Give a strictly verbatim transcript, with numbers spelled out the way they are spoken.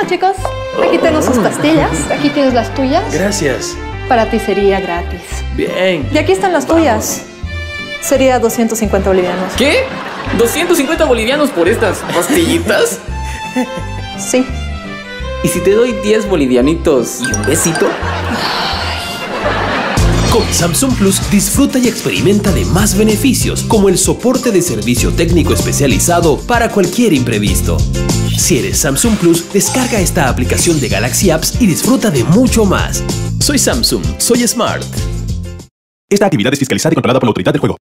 chicos. Aquí tengo sus pastillas. Aquí tienes las tuyas. Gracias. Para ti sería gratis. Bien. Y aquí están las Vamos. tuyas. Sería doscientos cincuenta bolivianos. ¿Qué? ¿doscientos cincuenta bolivianos por estas pastillitas? Sí. ¿Y si te doy diez bolivianitos y un besito? Con Samsung Plus disfruta y experimenta de más beneficios, como el soporte de servicio técnico especializado para cualquier imprevisto. Si eres Samsung Plus, descarga esta aplicación de Galaxy Apps y disfruta de mucho más. Soy Samsung, soy smart. Esta actividad es fiscalizada y controlada por la autoridad del juego.